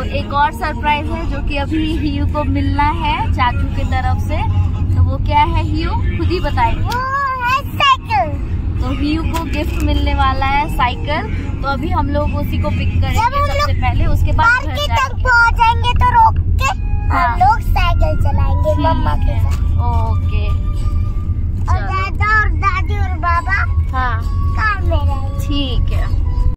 एक और सरप्राइज है जो कि अभी हियू को मिलना है चाचू की तरफ से। तो वो क्या है हियू खुद ही बताएंगे। वो है साइकिल। तो हियू को गिफ्ट मिलने वाला है साइकिल। तो अभी हम लोग उसी को पिक करेंगे सबसे पहले, उसके बाद घर तक पहुंचेंगे तो रोक के हम लोग साइकिल चलाएंगे मम्मा के साथ। ओके। और दादा और दादी और बाबा हाँ कार में रहेंगे। ठीक है।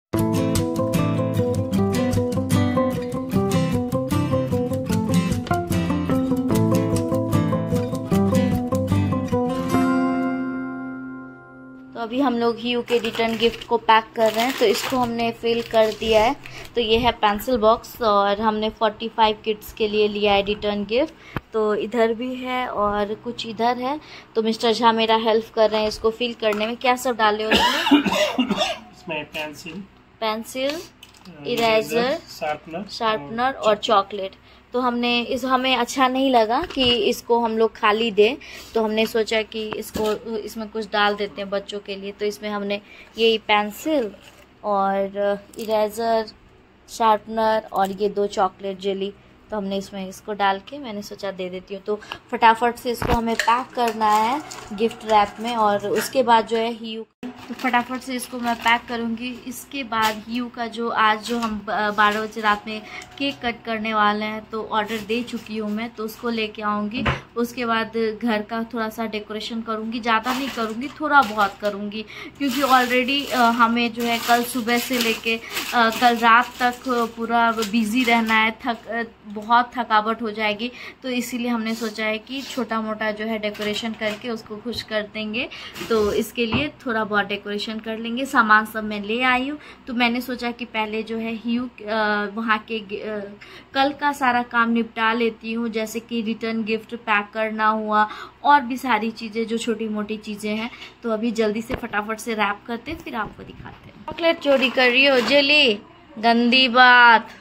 तो अभी हम लोग हियू के रिटर्न गिफ्ट को पैक कर रहे हैं। तो इसको हमने फिल कर दिया है। तो ये है पेंसिल बॉक्स और हमने 45 किड्स के लिए लिया है रिटर्न गिफ्ट। तो इधर भी है और कुछ इधर है। तो मिस्टर झा मेरा हेल्प कर रहे हैं इसको फिल करने में। क्या सब डाले हो इसमें? पेंसिल, इरेजर, शार्पनर और चॉकलेट। तो हमें अच्छा नहीं लगा कि इसको हम लोग खाली दें, तो हमने सोचा कि इसमें कुछ डाल देते हैं बच्चों के लिए। तो इसमें हमने यही पेंसिल और इरेजर, शार्पनर और ये 2 चॉकलेट जेली, तो हमने इसमें इसको डाल के मैंने सोचा दे देती हूँ। तो फटाफट से इसको हमें पैक करना है गिफ्ट रैप में और उसके बाद जो है हियू, तो फटाफट से इसको मैं पैक करूँगी। इसके बाद हियू का जो आज जो हम 12 बजे रात में केक कट करने वाले हैं, तो ऑर्डर दे चुकी हूँ मैं, तो उसको लेके आऊँगी। उसके बाद घर का थोड़ा सा डेकोरेशन करूँगी, ज़्यादा नहीं करूँगी, थोड़ा बहुत करूँगी, क्योंकि ऑलरेडी हमें जो है कल सुबह से लेके कल रात तक पूरा बिज़ी रहना है, बहुत थकावट हो जाएगी। तो इसीलिए हमने सोचा है कि छोटा मोटा जो है डेकोरेशन करके उसको खुश कर देंगे। तो इसके लिए थोड़ा बहुत डेकोरेशन कर लेंगे। सामान सब मैं ले आई हूँ। तो मैंने सोचा कि पहले जो है हियू वहाँ के कल का सारा काम निपटा लेती हूँ, जैसे कि रिटर्न गिफ्ट पैक करना हुआ और भी सारी चीज़ें जो छोटी मोटी चीज़ें हैं। तो अभी जल्दी से फटाफट से रैप करते फिर आपको दिखाते हैं। चॉकलेट चोरी कर रही हो जेली, गंदी बात।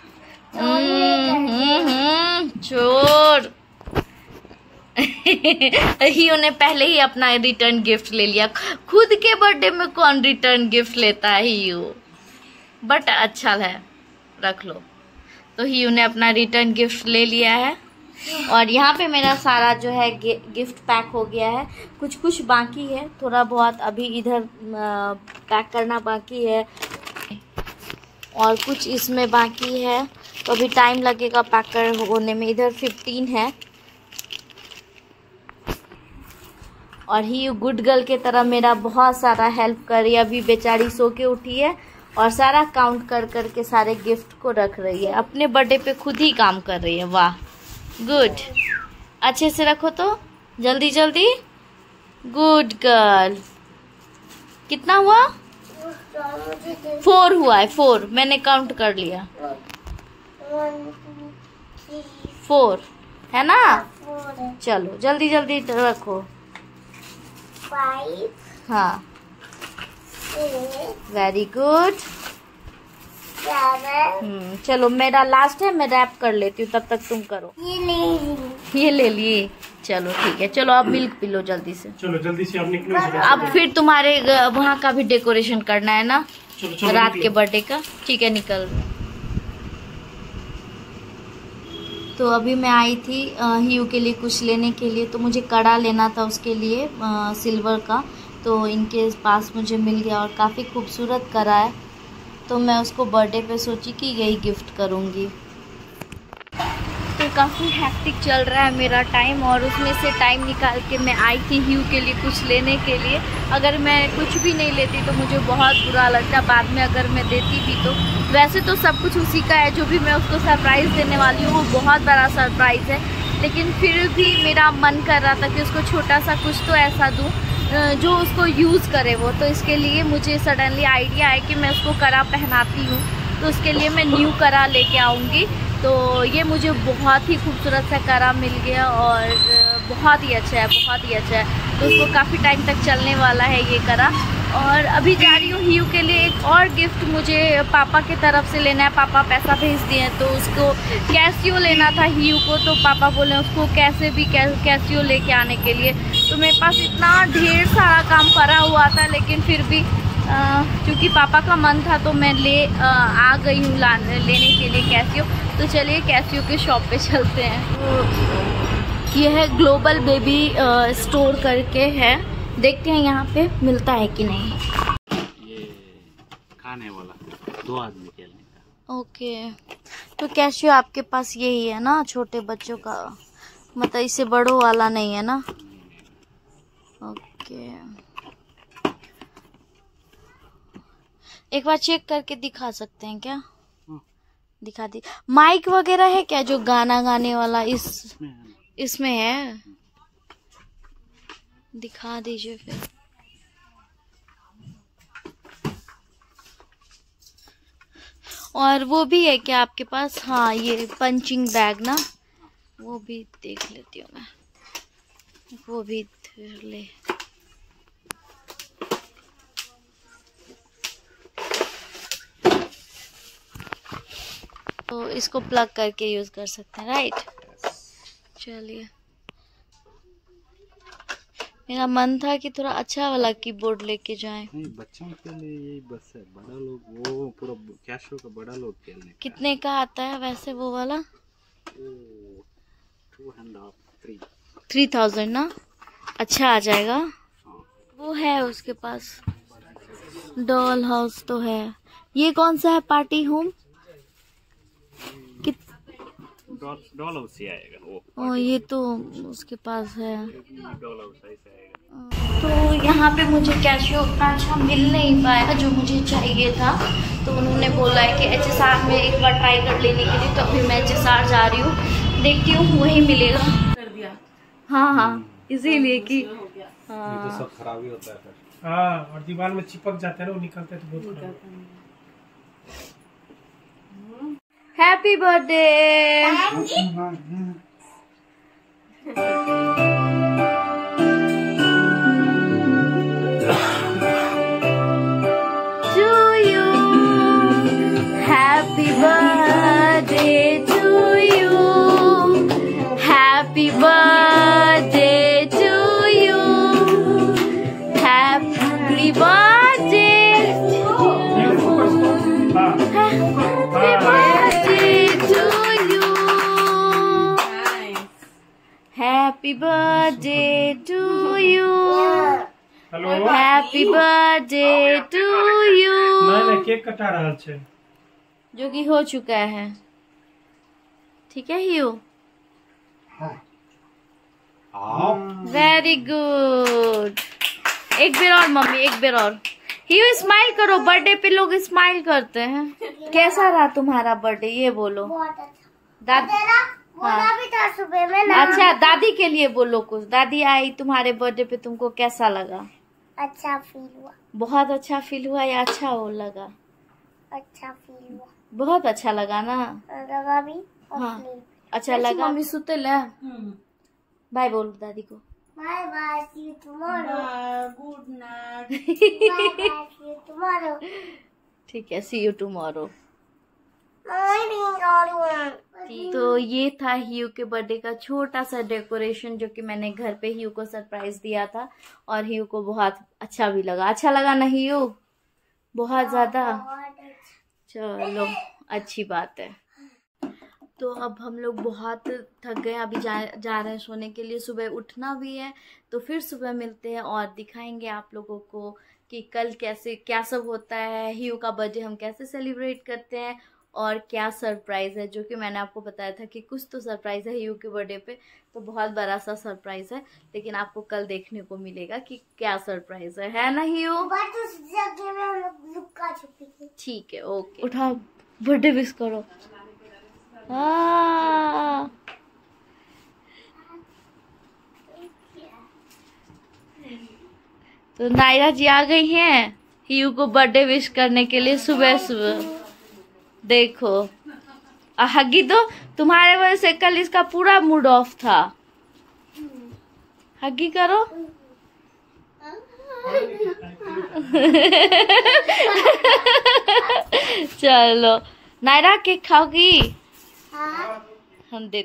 चोर। हियू ने पहले ही अपना रिटर्न गिफ्ट ले लिया। खुद के बर्थडे में कौन रिटर्न गिफ्ट लेता है हियू, बट अच्छा है, रख लो। तो हियू ने अपना रिटर्न गिफ्ट ले लिया है और यहाँ पे मेरा सारा जो है गिफ्ट पैक हो गया है। कुछ बाकी है, थोड़ा बहुत अभी इधर पैक करना बाकी है और कुछ इसमें बाकी है। तो अभी टाइम लगेगा पैक होने में। इधर 15 है और ही गुड गर्ल के तरह मेरा बहुत सारा हेल्प कर रही है। अभी बेचारी सो के उठी है और सारा काउंट कर करके सारे गिफ्ट को रख रही है। अपने बर्थडे पे खुद ही काम कर रही है। वाह, गुड। अच्छे से रखो तो, जल्दी जल्दी। Good girl. कितना हुआ? 4 हुआ है। 4 मैंने काउंट कर लिया। 4 है ना? चलो जल्दी जल्दी रखो। 5 हाँ, वेरी गुड। 7 चलो मेरा लास्ट है, मैं रैप कर लेती हूँ, तब तक तुम करो। ये ले लिए। चलो ठीक है, चलो अब मिल्क पी लो जल्दी से। चलो जल्दी से आप निकलो। अब फिर तुम्हारे वहाँ का भी डेकोरेशन करना है ना, चलो रात के बर्थडे का। ठीक है, निकल। तो अभी मैं आई थी हियू के लिए कुछ लेने के लिए। तो मुझे कड़ा लेना था उसके लिए सिल्वर का। तो इनके पास मुझे मिल गया और काफ़ी खूबसूरत कड़ा है। तो मैं उसको बर्थडे पे सोची कि यही गिफ्ट करूँगी। तो काफ़ी हैक्टिक चल रहा है मेरा टाइम और उसमें से टाइम निकाल के मैं आई थी हियू के लिए कुछ लेने के लिए। अगर मैं कुछ भी नहीं लेती तो मुझे बहुत बुरा लगता बाद में, अगर मैं देती भी तो। वैसे तो सब कुछ उसी का है, जो भी मैं उसको सरप्राइज़ देने वाली हूँ वो बहुत बड़ा सरप्राइज़ है, लेकिन फिर भी मेरा मन कर रहा था कि उसको छोटा सा कुछ तो ऐसा दूँ जो उसको यूज़ करे वो। तो इसके लिए मुझे सडनली आइडिया है कि मैं उसको कड़ा पहनाती हूँ, तो उसके लिए मैं न्यू कड़ा लेके आऊँगी। तो ये मुझे बहुत ही खूबसूरत सा कड़ा मिल गया और बहुत ही अच्छा है, बहुत ही अच्छा है। तो उसको काफ़ी टाइम तक चलने वाला है ये कड़ा। और अभी जा रही हूँ हियू के लिए एक और गिफ्ट मुझे पापा की तरफ से लेना है। पापा पैसा भेज दिए हैं, तो उसको कैसियो लेना था हियू को। तो पापा बोले उसको कैसे भी कैसियो लेके आने के लिए। तो मेरे पास इतना ढेर सारा काम पड़ा हुआ था, लेकिन फिर भी क्योंकि पापा का मन था तो मैं आ गई हूँ लेने के लिए कैसियो। तो चलिए कैसियो के शॉप पे चलते हैं। तो ये है ग्लोबल बेबी स्टोर करके है, देखते हैं यहाँ पे मिलता है कि नहीं। ये खाने वाला 2 आदमी खेलने का। ओके, तो कैसियो आपके पास यही है ना, छोटे बच्चों का, मतलब इससे बड़ों वाला नहीं है ना। ओके, एक बार चेक करके दिखा सकते हैं क्या? दिखा दी। माइक वगैरह है क्या जो गाना गाने वाला? इसमें है, दिखा दीजिए फिर। और वो भी है क्या आपके पास? हाँ, ये पंचिंग बैग ना, वो भी देख लेती हूँ मैं, वो भी ले। तो इसको प्लग करके यूज कर सकते हैं, राइट? चलिए, मेरा मन था कि थोड़ा अच्छा वाला कीबोर्ड लेके जाएं। नहीं, बच्चों के लिए यही बस है, बड़ा लोग वो पूरा कैशियो का बड़ा लोग खेलने। कितने का आता है वैसे वो वाला? 3,000 ना, अच्छा आ जाएगा। वो है उसके पास, डॉल हाउस तो है। ये कौन सा है? Party home? डॉल हाउस ही आएगा वो। ओ, ये तो उसके पास है। डॉल हाउस ऐसा आएगा। तो यहाँ पे मुझे कैशियो उतना अच्छा मिल नहीं पाया जो मुझे चाहिए था, तो उन्होंने बोला है कि HSR में एक बार ट्राई कर लेने के लिए। तो अभी मैं HSR जा रही हूँ, देखती हूँ वही मिलेगा। कर दिया। हाँ, इसीलिए कि ये तो सब खराब ही होता है फिर। हाँ, और दीवार में चिपक जाते हैं ना, वो निकलते हैं तो बहुत खराब। Happy birthday. Happy birthday to you. Happy birthday to you. Happy birthday. Happy birthday to you. Happy birthday to you. Hello, Happy birthday to you. नहीं केक कटा रहा है जो कि हो चुका है। ठीक है हियू? Very good. एक बार और मम्मी, एक बार और। हियू स्माइल करो, बर्थडे पे लोग स्माइल करते हैं। कैसा रहा तुम्हारा बर्थडे ये बोलो। बहुत अच्छा। दादी बोला भी था सुबह में ना। अच्छा, दादी के लिए बोलो कुछ। दादी आई तुम्हारे बर्थडे पे, तुमको कैसा लगा? अच्छा फील हुआ। बहुत अच्छा फील हुआ या अच्छा वो लगा? अच्छा फील हुआ। बहुत अच्छा लगा ना? लगा भी और हाँ, feel। अच्छा लगा। मम्मी सुते ले। बाय बोल दादी को। Bye bye, see you tomorrow. Good night. Bye bye, see you tomorrow. ठीक है, सी यू टुमारो। तो तो ये था हियू के बर्थडे का छोटा सा डेकोरेशन जो कि मैंने घर पे हियू को सरप्राइज दिया था, और हियू को बहुत अच्छा भी लगा। अच्छा लगा ना हियू? बहुत ज्यादा। चलो, अच्छी बात है। तो अब हम लोग बहुत थक गए, अभी जा रहे हैं सोने के लिए। सुबह उठना भी है, तो फिर सुबह मिलते हैं और दिखाएंगे आप लोगों को कि कल कैसे क्या सब होता है, हियू का बर्थडे हम कैसे सेलिब्रेट करते हैं, और क्या सरप्राइज है। जो कि मैंने आपको बताया था कि कुछ तो सरप्राइज है हियू के बर्थडे पे, तो बहुत बड़ा सा सरप्राइज है, लेकिन आपको कल देखने को मिलेगा कि क्या सरप्राइज है ना हियू? उस जगह में हम लोग लुक्का छुपी थी। ठीक है, ओके। उठाओ, बर्थडे विश करो। तो नायरा जी आ गई हैं हियू को बर्थडे विश करने के लिए सुबह सुबह। देखो, हगी दो, तुम्हारे वजह से कल इसका पूरा मूड ऑफ था। हगी करो। चलो नायरा, केक खाओगी? हाँ। हम देते हैं।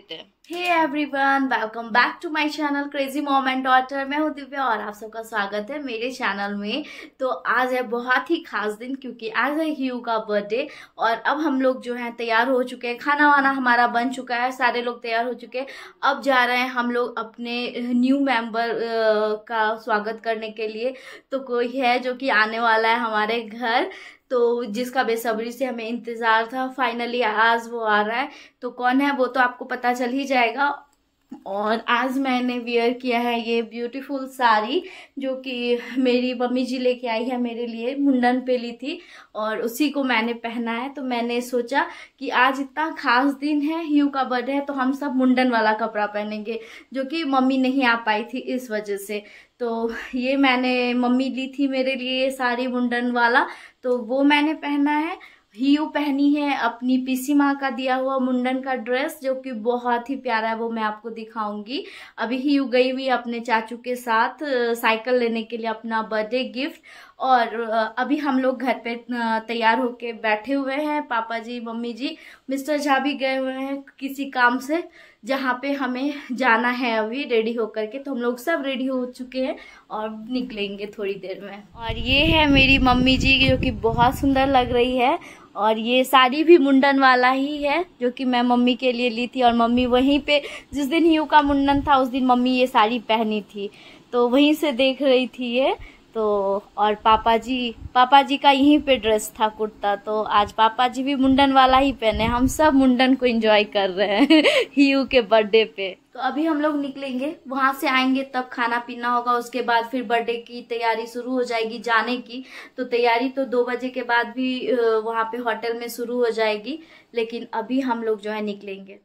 Hey everyone, welcome back to my channel crazy mom and daughter. मैं हूं दिव्या और आप सबका स्वागत है मेरे चैनल में। तो आज है बहुत ही खास दिन क्योंकि आज है ह्यू का बर्थडे और अब हम लोग जो है तैयार हो चुके हैं, खाना वाना हमारा बन चुका है, सारे लोग तैयार हो चुके हैं। अब जा रहे हैं हम लोग अपने न्यू मेंबर का स्वागत करने के लिए। तो कोई है जो कि आने वाला है हमारे घर, तो जिसका बेसब्री से हमें इंतजार था, फाइनली आज वो आ रहा है। तो कौन है वो तो आपको पता चल ही जाएगा। और आज मैंने वियर किया है ये ब्यूटीफुल साड़ी जो कि मेरी मम्मी जी लेके आई है मेरे लिए, मुंडन पे ली थी और उसी को मैंने पहना है। तो मैंने सोचा कि आज इतना खास दिन है, ह्यू का बर्थडे है, तो हम सब मुंडन वाला कपड़ा पहनेंगे जो कि मम्मी नहीं आ पाई थी इस वजह से। तो ये मैंने मम्मी ली थी मेरे लिए साड़ी मुंडन वाला, तो वो मैंने पहना है। ह्यू पहनी है अपनी पीसी माँ का दिया हुआ मुंडन का ड्रेस जो कि बहुत ही प्यारा है, वो मैं आपको दिखाऊंगी। अभी ह्यू गई हुई अपने चाचू के साथ साइकिल लेने के लिए अपना बर्थडे गिफ्ट। और अभी हम लोग घर पे तैयार होके बैठे हुए हैं, पापा जी मम्मी जी, मिस्टर झा भी गए हुए हैं किसी काम से जहाँ पे हमें जाना है अभी रेडी होकर के। तो हम लोग सब रेडी हो चुके हैं और निकलेंगे थोड़ी देर में। और ये है मेरी मम्मी जी जो कि बहुत सुंदर लग रही है और ये साड़ी भी मुंडन वाला ही है जो कि मैं मम्मी के लिए ली थी। और मम्मी वहीं पे जिस दिन ह्यू का मुंडन था उस दिन मम्मी ये साड़ी पहनी थी, तो वहीं से देख रही थी ये। तो और पापा जी का यहीं पे ड्रेस था कुर्ता, तो आज पापा जी भी मुंडन वाला ही पहने। हम सब मुंडन को एंजॉय कर रहे हैं ह्यू के बर्थडे पे। तो अभी हम लोग निकलेंगे, वहां से आएंगे तब खाना पीना होगा, उसके बाद फिर बर्थडे की तैयारी शुरू हो जाएगी जाने की। तो तैयारी तो 2 बजे के बाद भी वहां पे होटल में शुरू हो जाएगी, लेकिन अभी हम लोग जो है निकलेंगे।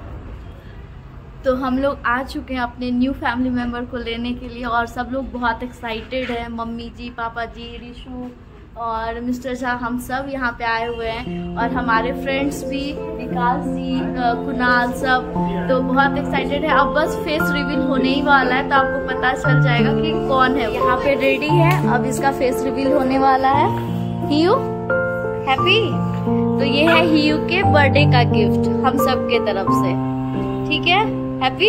तो हम लोग आ चुके हैं अपने न्यू फैमिली मेंबर को लेने के लिए और सब लोग बहुत एक्साइटेड हैं। मम्मी जी, पापा जी, रिशु और मिस्टर झा, हम सब यहाँ पे आए हुए हैं और हमारे फ्रेंड्स भी, विकास जी, कुणाल, सब तो बहुत एक्साइटेड है। अब बस फेस रिवील होने ही वाला है तो आपको पता चल जाएगा कि कौन है। यहाँ पे रेडी है, अब इसका फेस रिवील होने वाला है। Hugh happy. तो ये है ह्यू के बर्थडे का गिफ्ट हम सब के तरफ से, ठीक है? हैप्पी।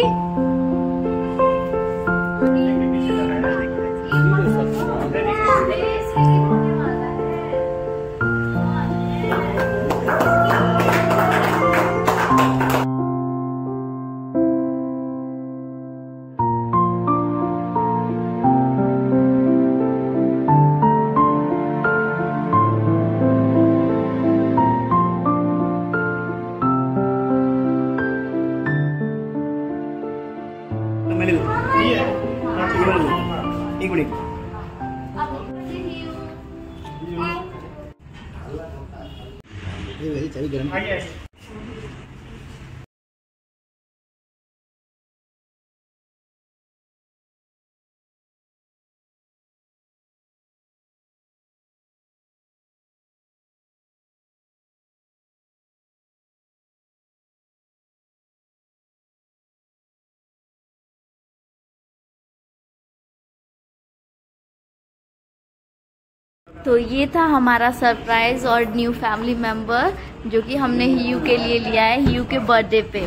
तो ये था हमारा सरप्राइज और न्यू फैमिली मेंबर जो कि हमने ह्यू के लिए लिया है ह्यू के बर्थडे पे।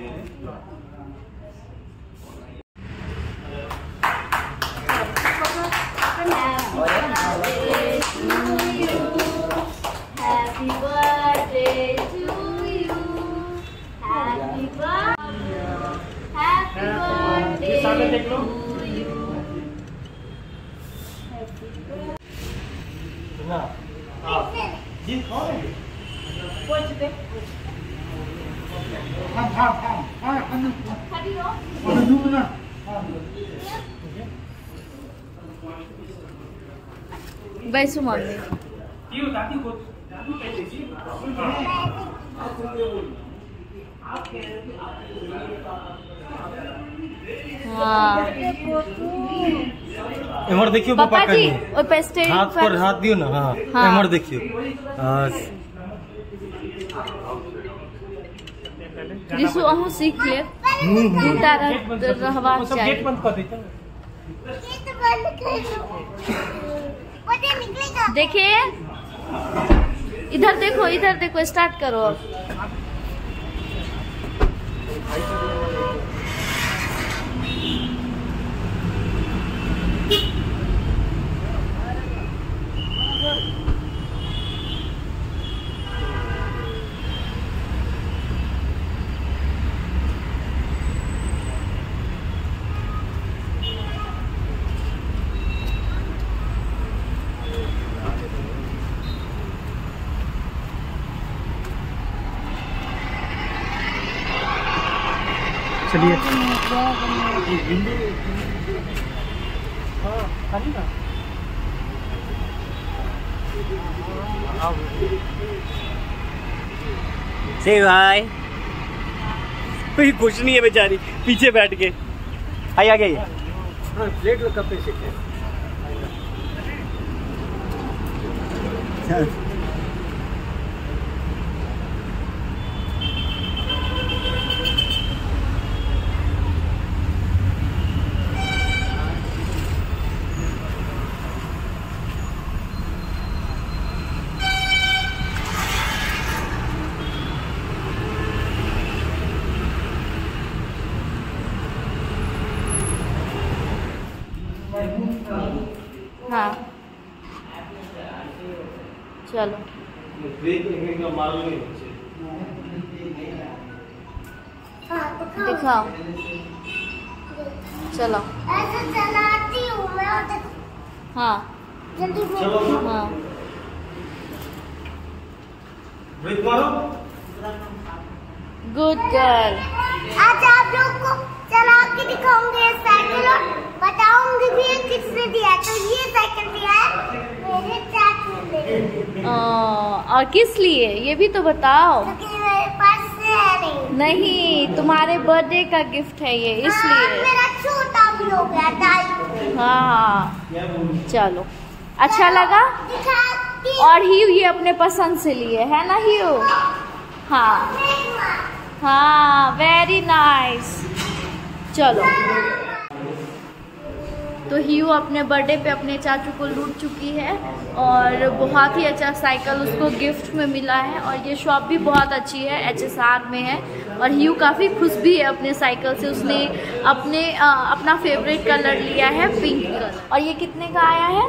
Happy birthday to you, happy birthday to you. बैसो मम्मी। हाँ एमर देखियो पापा जी, और पेस्टेल हाथ पर हाथ दियो ना। हाँ, हाँ। एमर देखियो। रिसु अहू सीख ले, दूटा रहवा चाहिए। गेट बंद कर देता। देखिए इधर देखो, इधर देखो, स्टार्ट करो। चलिए। हाँ खाली ना। से भाई कोई कुछ नहीं है बेचारी पीछे बैठ के आई आ गई। प्लेट में कप पे से हाँ चलो दिखाओ चलो ऐसे चलाती हूँ मैं और हाँ जल्दी हाँ गुड गर्ल। आज आप लोग को चला के दिखाऊंगे साइकिल और बताऊंगी भी ये किसने दिया है। तो ये साइकिल दिया है मेरे चाचू ने। और किस लिए ये भी तो बताओ। क्योंकि मेरे पास से है नहीं तुम्हारे बर्थडे का गिफ्ट है ये इसलिए। मेरा छोटा भी हो गया दाई। हाँ चलो अच्छा लगा। दिखाती और हीयू ये अपने पसंद से लिए है ना हीयू। हाँ हाँ वेरी नाइस। चलो तो हीयू अपने बर्थडे पे अपने चाचू को लूट चुकी है और बहुत ही अच्छा साइकिल उसको गिफ्ट में मिला है और ये शॉप भी बहुत अच्छी है HSR में है और हीयू काफ़ी खुश भी है अपने साइकिल से। उसने अपना फेवरेट कलर लिया है पिंक कलर और ये कितने का आया है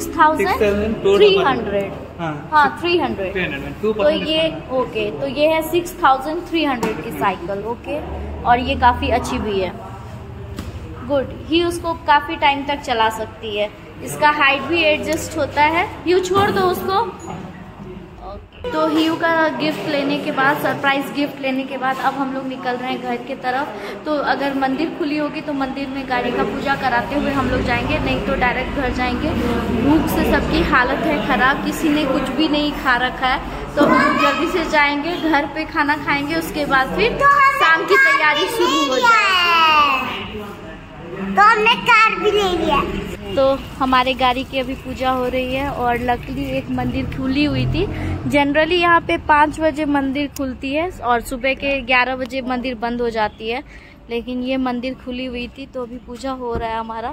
6,300। हाँ 300 तो ये ओके तो ये है 6,300 की साइकिल ओके और ये काफ़ी अच्छी भी है गुड। ही उसको काफ़ी टाइम तक चला सकती है। इसका हाइट भी एडजस्ट होता है। हीयू छोड़ दो उसको। तो हीयू का गिफ्ट लेने के बाद सरप्राइज गिफ्ट लेने के बाद अब हम लोग निकल रहे हैं घर की तरफ। तो अगर मंदिर खुली होगी तो मंदिर में गाड़ी का पूजा कराते हुए हम लोग जाएंगे नहीं तो डायरेक्ट घर जाएंगे। भूख से सबकी हालत है ख़राब किसी ने कुछ भी नहीं खा रखा है तो हम लोग जल्दी से जाएंगे घर पे खाना खाएंगे उसके बाद फिर शाम की तैयारी शुरू हो जाएगी। तो हमने कार भी ले लिया। तो हमारे गाड़ी की अभी पूजा हो रही है और लकीली एक मंदिर खुली हुई थी। जनरली यहाँ पे 5 बजे मंदिर खुलती है और सुबह के 11 बजे मंदिर बंद हो जाती है लेकिन ये मंदिर खुली हुई थी तो अभी पूजा हो रहा है हमारा।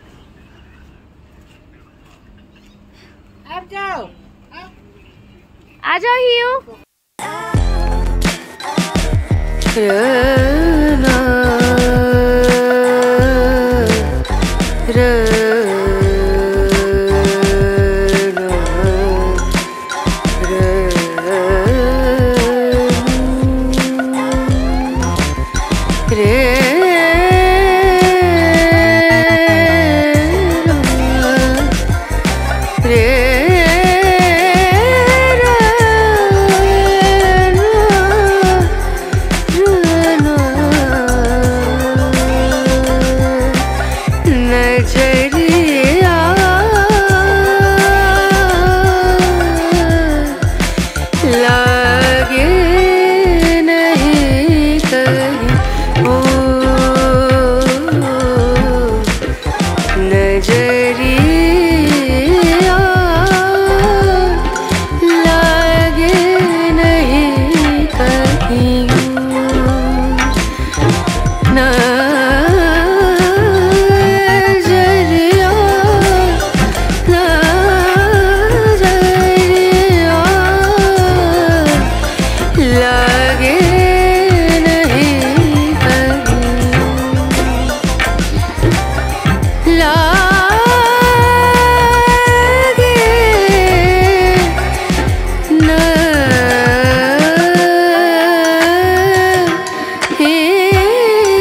आ जाओ हीयू।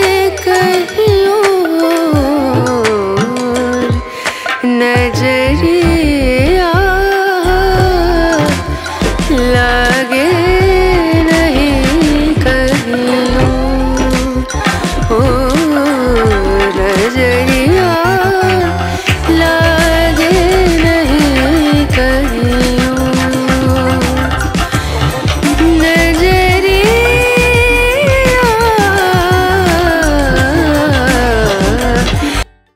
नजरिया